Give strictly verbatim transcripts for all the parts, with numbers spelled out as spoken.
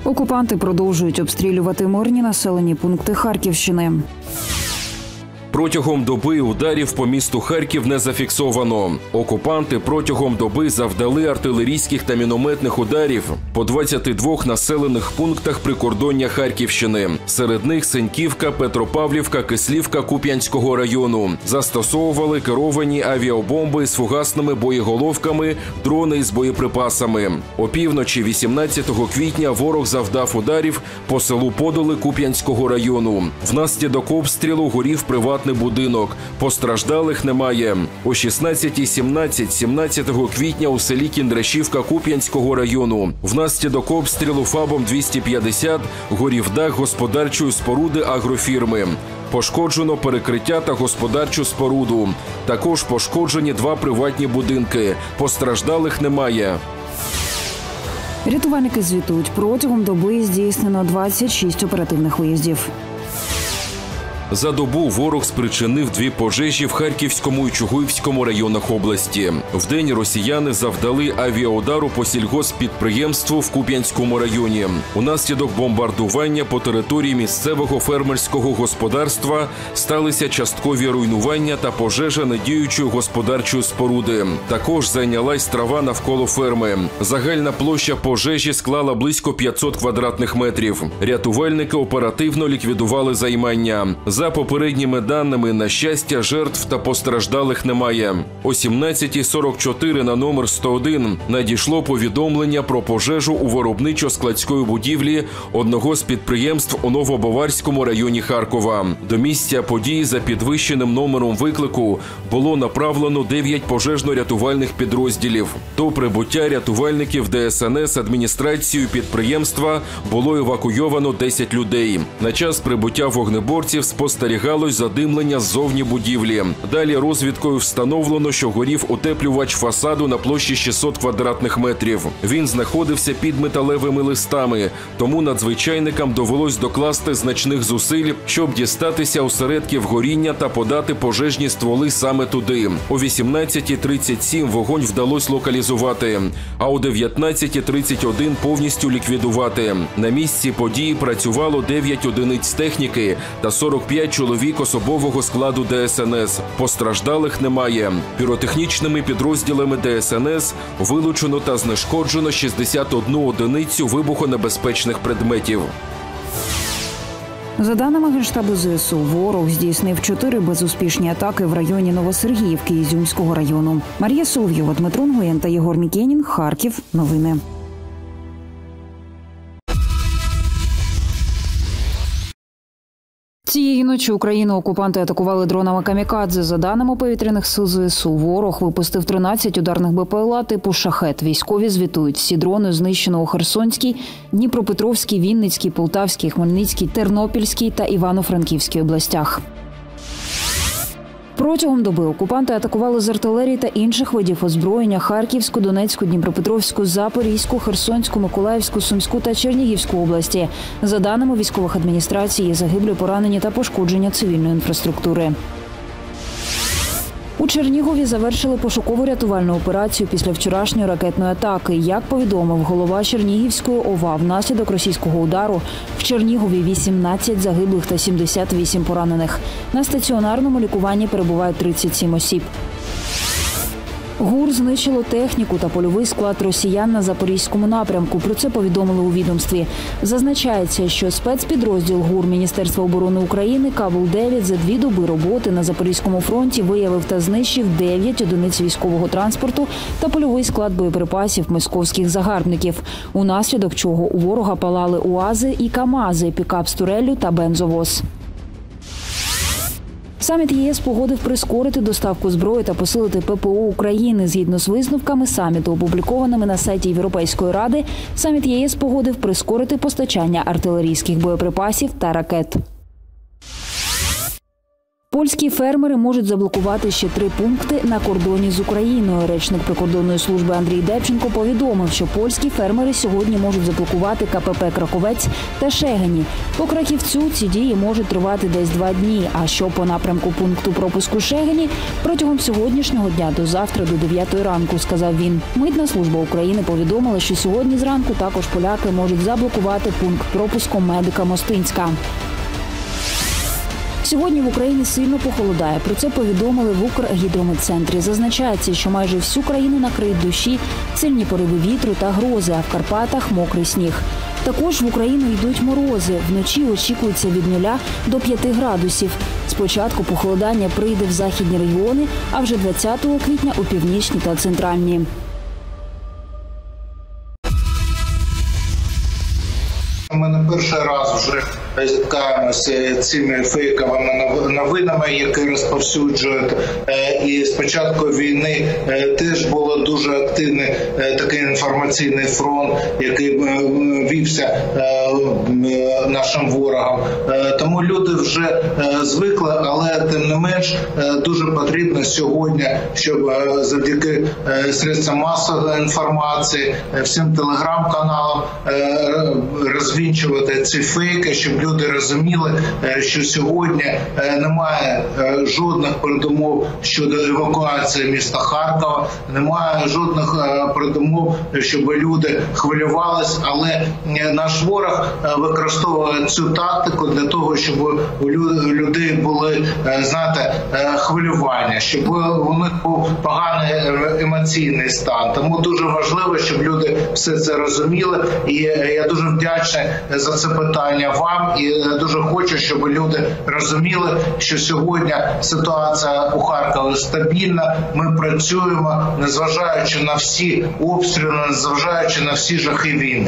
Окупанти продовжують обстрілювати мирні населені пункти Харківщини. Протягом доби ударів по місту Харків не зафіксовано. Окупанти протягом доби завдали артилерійських та мінометних ударів по двадцяти двох населених пунктах прикордоння Харківщини. Серед них Сеньківка, Петропавлівка, Кислівка Куп'янського району. Застосовували керовані авіабомби з фугасними боєголовками, дрони з боєприпасами. Опівночі вісімнадцятого квітня ворог завдав ударів по селу Подоли Куп'янського району. Внаслідок обстрілу горів приватний будинок. Постраждалих немає. О шістнадцятій сімнадцять сімнадцятого квітня у селі Кіндрашівка Куп'янського району внаслідок обстрілу ФАБом двісті п'ятдесят горів дах господарчої споруди агрофірми. Пошкоджено перекриття та господарчу споруду. Також пошкоджені два приватні будинки. Постраждалих немає. Рятувальники звітують, протягом доби здійснено двадцять шість оперативних виїздів. За добу ворог спричинив дві пожежі в Харківському і Чугуївському районах області. Вдень росіяни завдали авіаудару по сільгосппідприємству в Куп'янському районі. Унаслідок бомбардування по території місцевого фермерського господарства сталися часткові руйнування та пожежа недіючої господарчої споруди. Також зайнялась трава навколо ферми. Загальна площа пожежі склала близько п'ятсот квадратних метрів. Рятувальники оперативно ліквідували займання. За попередніми даними, на щастя, жертв та постраждалих немає. О сімнадцятій сорок чотири на номер сто один надійшло повідомлення про пожежу у виробничо-складської будівлі одного з підприємств у Новобаварському районі Харкова. До місця події за підвищеним номером виклику було направлено дев'ять пожежно-рятувальних підрозділів. До прибуття рятувальників Де Ес Ен Ес адміністрацією підприємства було евакуйовано десять людей. На час прибуття вогнеборців спостерігалось задимлення ззовні будівлі. Далі розвідкою встановлено, що горів утеплювач фасаду на площі шістсот квадратних метрів. Він знаходився під металевими листами, тому надзвичайникам довелось докласти значних зусиль, щоб дістатися осередків горіння та подати пожежні стволи саме туди. О вісімнадцятій тридцять сім вогонь вдалося локалізувати, а о дев'ятнадцятій тридцять один повністю ліквідувати. На місці події працювало дев'ять одиниць техніки та сорок п'ять чоловік особового складу Де Ес Ен Ес. Постраждалих немає. Піротехнічними підрозділами Де Ес Ен Ес вилучено та знешкоджено шістдесят одну одиницю вибухонебезпечних предметів. За даними Генштабу Зе Ес У, ворог здійснив чотири безуспішні атаки в районі Новосергіївки Ізюмського району. Марія Соловйова, Дмитро Нгоєн та Єгор Мікенін. Харків. Новини. Цієї ночі Україну окупанти атакували дронами «Камікадзе». За даними повітряних сил Зе Ес У, ворог випустив тринадцять ударних Бе Пе Ел А типу «Шахет». Військові звітують, всі дрони знищено у Херсонській, Дніпропетровській, Вінницькій, Полтавській, Хмельницькій, Тернопільській та Івано-Франківській областях. Протягом доби окупанти атакували з артилерії та інших видів озброєння Харківську, Донецьку, Дніпропетровську, Запорізьку, Херсонську, Миколаївську, Сумську та Чернігівську області. За даними військових адміністрацій, є загиблі, поранені та пошкодження цивільної інфраструктури. У Чернігові завершили пошуково-рятувальну операцію після вчорашньої ракетної атаки. Як повідомив голова Чернігівської О В А, внаслідок російського удару в Чернігові вісімнадцять загиблих та сімдесят вісім поранених. На стаціонарному лікуванні перебувають тридцять сім осіб. ГУР знищило техніку та польовий склад росіян на Запорізькому напрямку. Про це повідомили у відомстві. Зазначається, що спецпідрозділ ГУР Міністерства оборони України Кабул дев'ять за дві доби роботи на Запорізькому фронті виявив та знищив дев'ять одиниць військового транспорту та польовий склад боєприпасів московських загарбників, унаслідок чого у ворога палали УАЗи і КАМАЗи, пікап з туреллю та бензовоз. Саміт Є Ес погодив прискорити доставку зброї та посилити Пе Пе О України. Згідно з висновками саміту, опублікованими на сайті Європейської ради, саміт Є Ес погодив прискорити постачання артилерійських боєприпасів та ракет. Польські фермери можуть заблокувати ще три пункти на кордоні з Україною. Речник прикордонної служби Андрій Депченко повідомив, що польські фермери сьогодні можуть заблокувати ка пе пе «Краковець» та Шегені. По Краківцю ці дії можуть тривати десь два дні, а що по напрямку пункту пропуску Шегені протягом сьогоднішнього дня до завтра до дев'ятої ранку, сказав він. Митна служба України повідомила, що сьогодні зранку також поляки можуть заблокувати пункт пропуску Медика-Мостинська. Сьогодні в Україні сильно похолодає. Про це повідомили в Укргідрометцентрі. Зазначається, що майже всю країну накриють дощі, сильні пориви вітру та грози, а в Карпатах – мокрий сніг. Також в Україну йдуть морози. Вночі очікується від нуля до п'яти градусів. Спочатку похолодання прийде в західні регіони, а вже двадцятого квітня у північні та центральні. Ми не перший раз вже зіткаємося з цими фейковими новинами, які розповсюджують. І з початку війни теж було дуже активний такий інформаційний фронт, який вівся нашим ворогам. Тому люди вже звикли, але тим не менш дуже потрібно сьогодні, щоб завдяки средствам масової інформації, всім телеграм-каналам розвінчувати ці фейки, щоб люди розуміли, що сьогодні немає жодних передумов щодо евакуації міста Харкова, немає жодних передумов, щоб люди хвилювалися, але наш ворог використовує цю тактику для того, щоб у людей були, знаєте, хвилювання, щоб у них був поганий емоційний стан. Тому дуже важливо, щоб люди все це розуміли, і я дуже вдячний за це питання вам, і дуже хочу, щоб люди розуміли, що сьогодні ситуація у Харкові стабільна, ми працюємо, незважаючи на всі обстріли, незважаючи на всі жахи війни.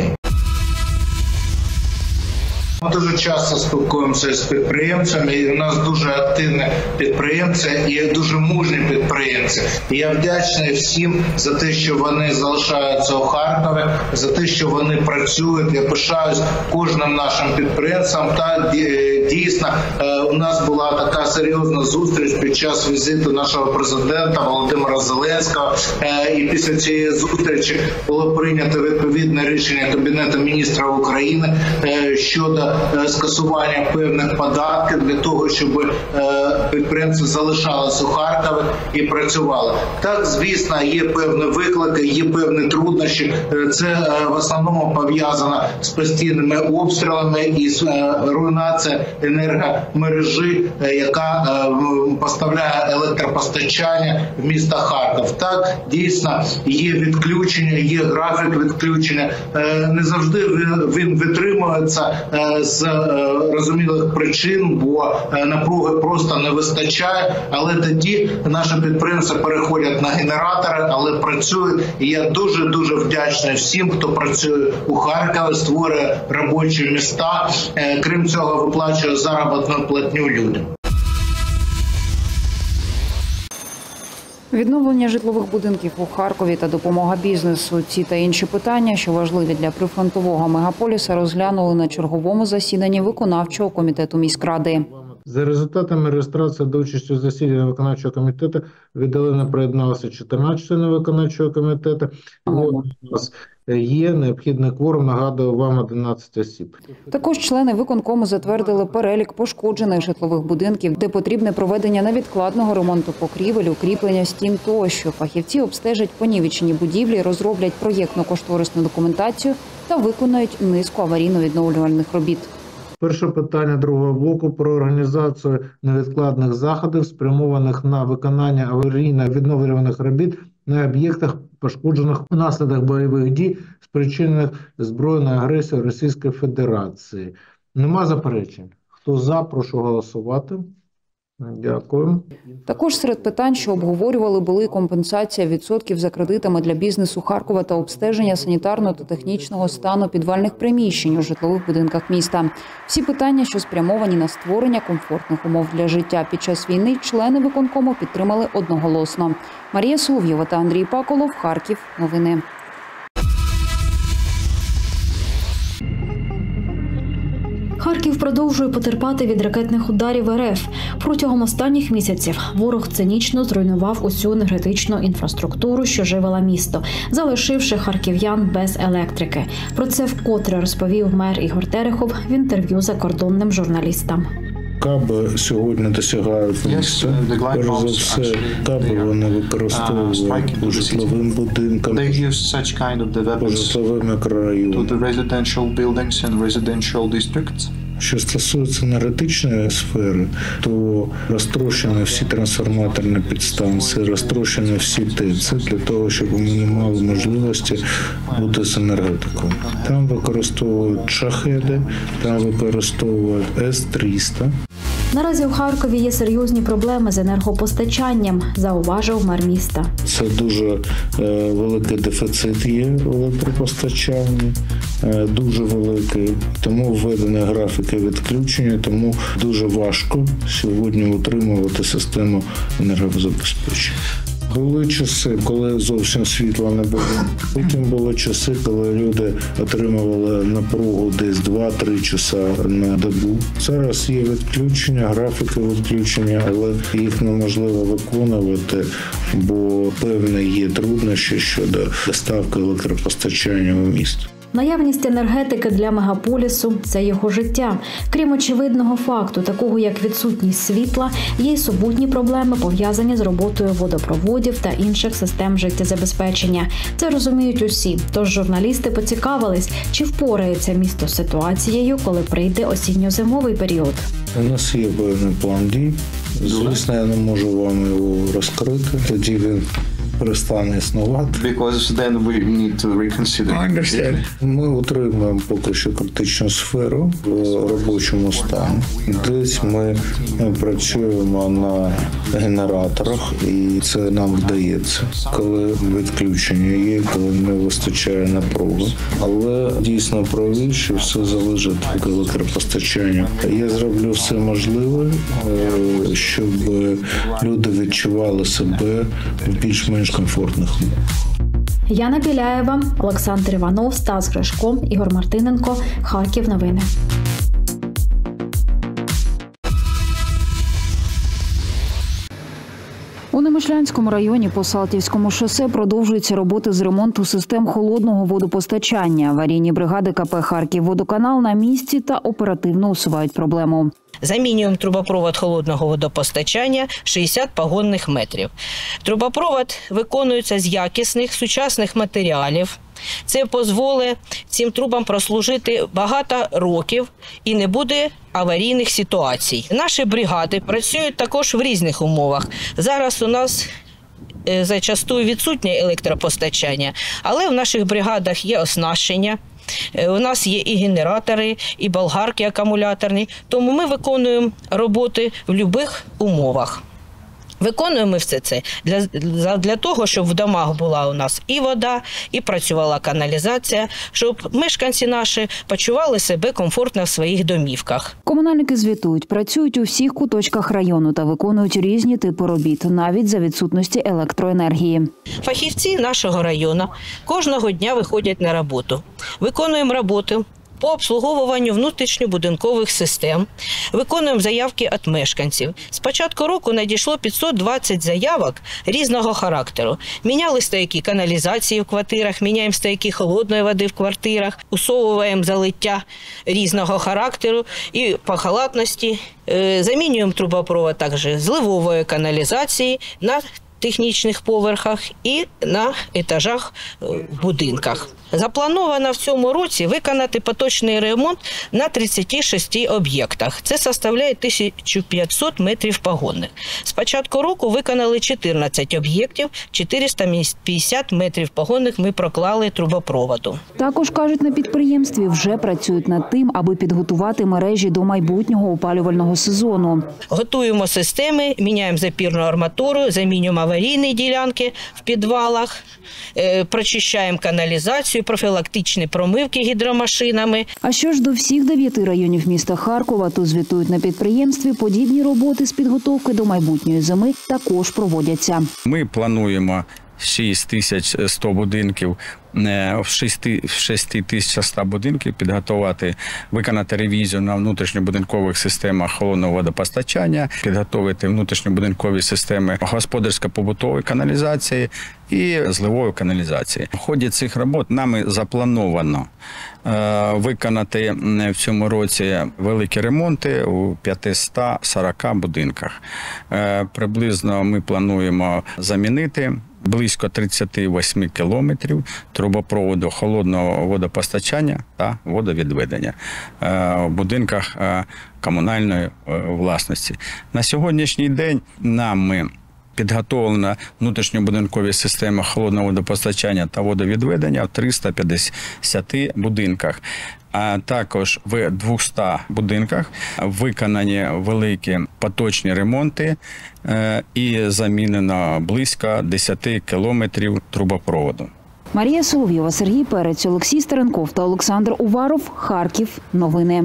Ми дуже часто спілкуємося з підприємцями, і у нас дуже активні підприємці і дуже мужні підприємці. І я вдячний всім за те, що вони залишаються у Харкові, за те, що вони працюють. Я пишаюсь кожним нашим підприємцям. Та дійсно у нас була така серйозна зустріч під час візиту нашого президента Володимира Зеленського. І після цієї зустрічі було прийнято відповідне рішення Кабінету міністрів України щодо скасування певних податків для того, щоб підприємці залишалися у Харкові і працювали. Так, звісно, є певні виклики, є певні труднощі. Це в основному пов'язано з постійними обстрілами і з руйнацією енергомережі, яка поставляє електропостачання в місто Харків. Так, дійсно, є відключення, є графік відключення. Не завжди він витримується з розумілих причин, бо напруги просто не вистачає, але тоді наші підприємці переходять на генератори, але працюють. І я дуже-дуже вдячний всім, хто працює у Харкові, створює робочі міста, крім цього виплачує заробітну платню людям. Відновлення житлових будинків у Харкові та допомога бізнесу – ці та інші питання, що важливі для прифронтового мегаполіса, розглянули на черговому засіданні виконавчого комітету міськради. За результатами реєстрації до участі у засіданні виконавчого комітету віддалено приєдналося чотирнадцять членів виконавчого комітету. У нас є необхідний кворум, нагадую вам, одинадцять осіб. Також члени виконкому затвердили перелік пошкоджених житлових будинків, де потрібне проведення невідкладного ремонту покрівель, укріплення стін тощо. Фахівці обстежать понівечені будівлі, розроблять проєктно-кошторисну документацію та виконають низку аварійно-відновлювальних робіт. Перше питання другого блоку про організацію невідкладних заходів, спрямованих на виконання аварійно-відновлювальних робіт на об'єктах, пошкоджених внаслідок бойових дій, спричинених збройною агресією Російської Федерації. Нема заперечень? Хто за, прошу голосувати. Дякую. Також серед питань, що обговорювали, були компенсація відсотків за кредитами для бізнесу Харкова та обстеження санітарного та технічного стану підвальних приміщень у житлових будинках міста. Всі питання, що спрямовані на створення комфортних умов для життя під час війни, члени виконкому підтримали одноголосно. Марія Соловйова та Андрій Паколов. Харків. Новини. Харків продовжує потерпати від ракетних ударів РФ. Протягом останніх місяців ворог цинічно зруйнував усю енергетичну інфраструктуру, що живила місто, залишивши харків'ян без електрики. Про це вкотре розповів мер Ігор Терехов в інтерв'ю закордонним журналістам. Каби сьогодні досягають міста. Перш за все, каби вони використовують по житловим будинкам, по житловим мікрорайонам. Що стосується енергетичної сфери, то розтрощені всі трансформаторні підстанції, розтрощені всі ТЕЦи для того, щоб ми не мали можливості бути з енергетикою. Там використовують шахеди, там використовують С триста. Наразі у Харкові є серйозні проблеми з енергопостачанням, зауважив мер міста. Це дуже е, великий дефіцит є в електропостачанні, е, дуже великий. Тому введені графіки відключення, тому дуже важко сьогодні утримувати систему енергозабезпечення. Були часи, коли зовсім світла не було. Потім були часи, коли люди отримували напругу десь два-три часа на добу. Зараз є відключення, графіки відключення, але їх неможливо виконувати, бо певні є труднощі щодо доставки електропостачання у місто. Наявність енергетики для мегаполісу – це його життя. Крім очевидного факту, такого як відсутність світла, є й супутні проблеми, пов'язані з роботою водопроводів та інших систем життєзабезпечення. Це розуміють усі. Тож журналісти поцікавились, чи впорається місто з ситуацією, коли прийде осінньо-зимовий період. У нас є певний план дій. Звісно, я не можу вам його розкрити. Тоді він перестане існувати. Because then we need to reconsider. Ми утримуємо поки що критичну сферу в робочому стані. Десь ми працюємо на генераторах, і це нам вдається, коли відключення є, коли не вистачає напруги. Але дійсно праві, що все залежить від електропостачання. Я зроблю все можливе, щоб люди відчували себе в більш-менш комфортних умовах. Яна Біляєва, Олександр Іванов, Стас Гришко, Ігор Мартиненко. Харків новини. У Немишлянському районі по Салтівському шосе продовжуються роботи з ремонту систем холодного водопостачання. Аварійні бригади КП «Харківводоканал» на місці та оперативно усувають проблему. Замінюємо трубопровод холодного водопостачання шістдесят погонних метрів. Трубопровод виконується з якісних сучасних матеріалів. Це дозволить цим трубам прослужити багато років і не буде аварійних ситуацій. Наші бригади працюють також в різних умовах. Зараз у нас зачастую відсутнє електропостачання, але в наших бригадах є оснащення. У нас є і генератори, і болгарки акумуляторні, тому ми виконуємо роботи в будь-яких умовах. Виконуємо все це для, для того, щоб в домах була у нас і вода, і працювала каналізація, щоб мешканці наші почували себе комфортно в своїх домівках. Комунальники звітують, працюють у всіх куточках району та виконують різні типи робіт, навіть за відсутності електроенергії. Фахівці нашого району кожного дня виходять на роботу. Виконуємо роботу по обслуговуванню внутрішньобудинкових систем, виконуємо заявки від мешканців. З початку року надійшло п'ятсот двадцять заявок різного характеру. Міняли стояки каналізації в квартирах, міняємо стояки холодної води в квартирах, усовуємо залиття різного характеру і по халатності. Замінюємо трубопровод також зливової каналізації на технічних поверхах і на етажах в будинках. Заплановано в цьому році виконати поточний ремонт на тридцяти шести об'єктах. Це складає тисячу п'ятсот метрів погонних. З початку року виконали чотирнадцять об'єктів, чотириста п'ятдесят метрів погонних ми проклали трубопроводу. Також, кажуть, на підприємстві вже працюють над тим, аби підготувати мережі до майбутнього опалювального сезону. Готуємо системи, міняємо запірну арматуру, замінюємо аварійні ділянки в підвалах, прочищаємо каналізацію, профілактичні промивки гідромашинами. А що ж до всіх дев'яти районів міста Харкова, то звітують на підприємстві, подібні роботи з підготовки до майбутньої зими також проводяться. Ми плануємо шість тисяч сто будинків, в шість тисяч сто будинків підготувати, виконати ревізію на внутрішньобудинкових системах холодного водопостачання, підготувати внутрішньобудинкові системи господарсько-побутової каналізації і зливової каналізації. В ході цих робот нами заплановано виконати в цьому році великі ремонти у п'ятистах сорока будинках. Приблизно ми плануємо замінити близько тридцять вісім кілометрів трубопроводу холодного водопостачання та водовідведення в будинках комунальної власності. На сьогоднішній день нами підготовлена внутрішньобудинкові системи холодного водопостачання та водовідведення в триста п'ятдесят будинках. А також в двохстах будинках виконані великі поточні ремонти і замінено близько десять кілометрів трубопроводу. Марія Соловйова, Сергій Перець, Олексій Стеренков та Олександр Уваров. Харків. Новини.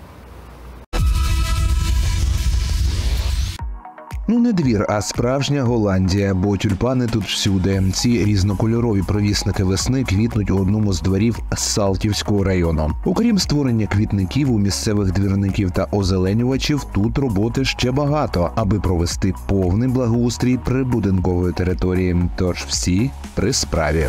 Ну не двір, а справжня Голландія, бо тюльпани тут всюди. Ці різнокольорові провісники весни квітнуть у одному з дворів Салтівського району. Окрім створення квітників у місцевих двірників та озеленювачів, тут роботи ще багато, аби провести повний благоустрій прибудинкової території. Тож всі при справі.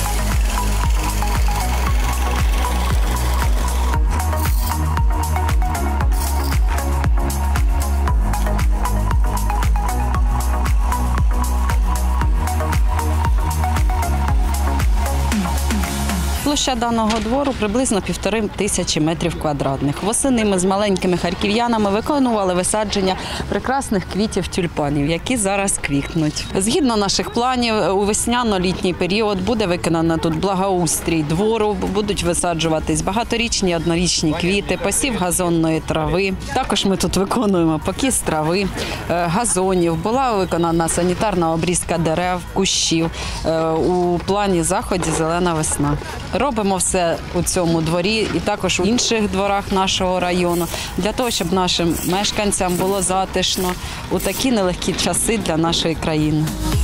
Площа даного двору приблизно півтори тисячі метрів квадратних. Восени ми з маленькими харків'янами виконували висадження прекрасних квітів тюльпанів, які зараз квітнуть. Згідно наших планів, у весняно-літній період буде виконано тут благоустрій двору, будуть висаджуватись багаторічні, однорічні квіти, посів газонної трави. Також ми тут виконуємо покіс трави, газонів. Була виконана санітарна обрізка дерев, кущів. У плані заході «Зелена весна». Робимо все у цьому дворі і також у інших дворах нашого району, для того, щоб нашим мешканцям було затишно у такі нелегкі часи для нашої країни.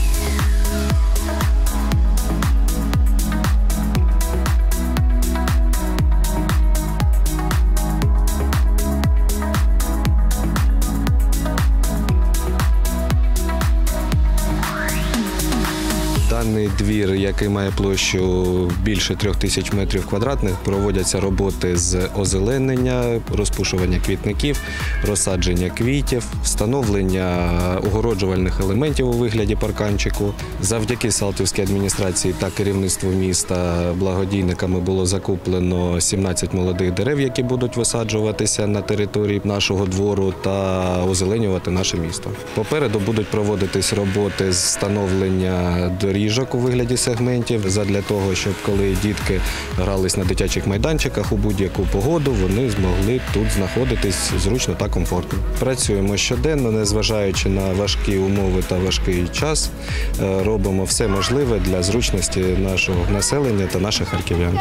Даний двір, який має площу більше трьох тисяч метрів квадратних, проводяться роботи з озеленення, розпушування квітників, розсадження квітів, встановлення огороджувальних елементів у вигляді парканчику. Завдяки Салтівській адміністрації та керівництву міста благодійниками було закуплено сімнадцять молодих дерев, які будуть висаджуватися на території нашого двору та озеленювати наше місто. Попереду будуть проводитись роботи з встановлення доріжок у вигляді сегментів, задля того, щоб коли дітки грались на дитячих майданчиках у будь-яку погоду, вони змогли тут знаходитись зручно та комфортно. Працюємо щоденно, незважаючи на важкі умови та важкий час, робимо все можливе для зручності нашого населення та наших харків'ян.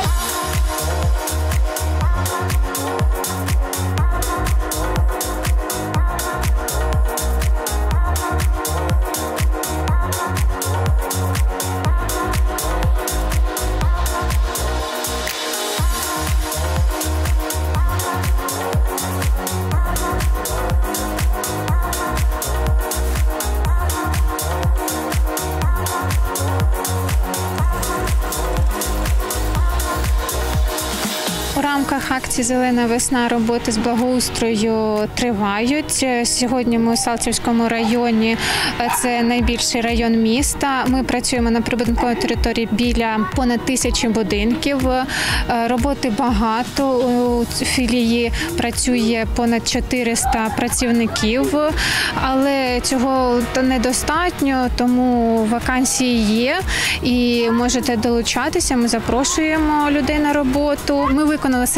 У рамках акції «Зелена весна» роботи з благоустрою тривають. Сьогодні ми у Салтівському районі, це найбільший район міста. Ми працюємо на прибудинковій території біля понад тисячі будинків. Роботи багато. У філії працює понад чотириста працівників, але цього недостатньо, тому вакансії є і можете долучатися. Ми запрошуємо людей на роботу. Ми виконали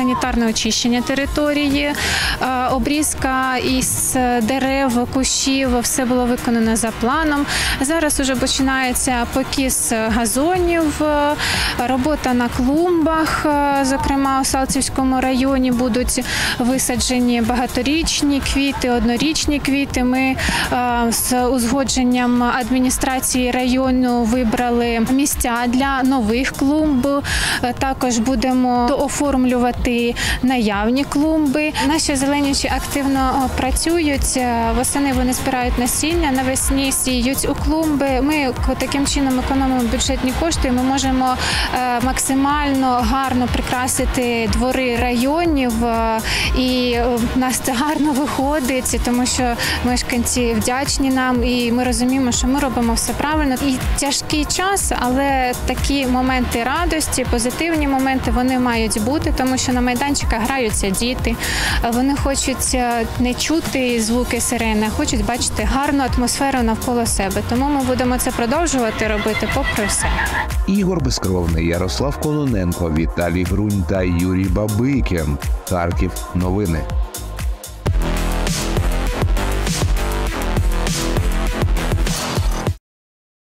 санітарне очищення території, обрізка із дерев, кущів, все було виконано за планом. Зараз вже починається покіс газонів, робота на клумбах, зокрема у Салтівському районі будуть висаджені багаторічні квіти, однорічні квіти. Ми з узгодженням адміністрації району вибрали місця для нових клумб. Також будемо оформлювати наявні клумби. Наші озеленювачі активно працюють. Восени вони збирають насіння, навесні сіють у клумби. Ми таким чином економимо бюджетні кошти. Ми можемо максимально гарно прикрасити двори районів. І в нас це гарно виходить, тому що мешканці вдячні нам і ми розуміємо, що ми робимо все правильно. І тяжкий час, але такі моменти радості, позитивні моменти, вони мають бути, тому що на майданчиках граються діти. Вони хочуть не чути звуки сирени, а хочуть бачити гарну атмосферу навколо себе. Тому ми будемо це продовжувати робити попри все. Ігор Безкровний, Ярослав Кононенко, Віталій Грунь та Юрій Бабикін. Харків. Новини.